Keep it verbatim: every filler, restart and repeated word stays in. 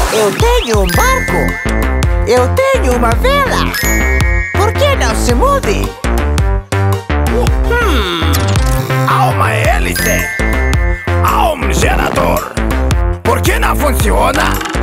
Eu tenho um barco. Eu tenho uma vela. Por que não se mude? Hum, há uma hélice. Há um gerador. Por que não funciona?